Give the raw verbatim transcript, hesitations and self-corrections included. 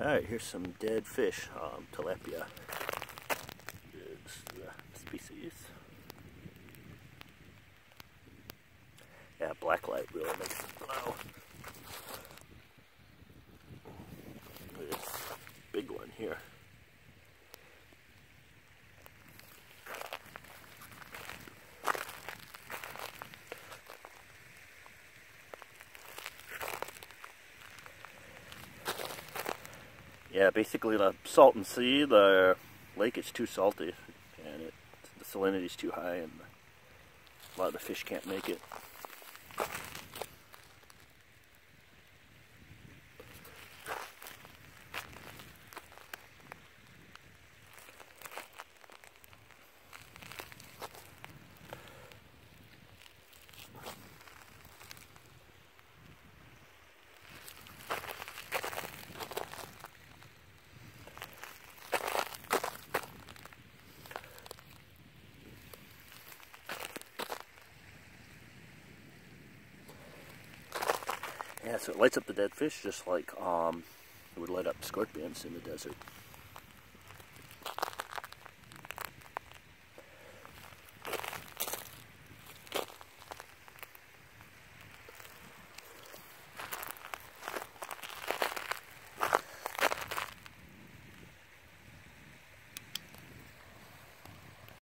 Alright, here's some dead fish, um, tilapia. It's the species. Yeah, blacklight really makes it glow. Look at this big one here. Yeah, basically the Salton Sea, the lake is too salty, and it, the salinity is too high, and a lot of the fish can't make it. Yeah, so it lights up the dead fish just like um, it would light up scorpions in the desert.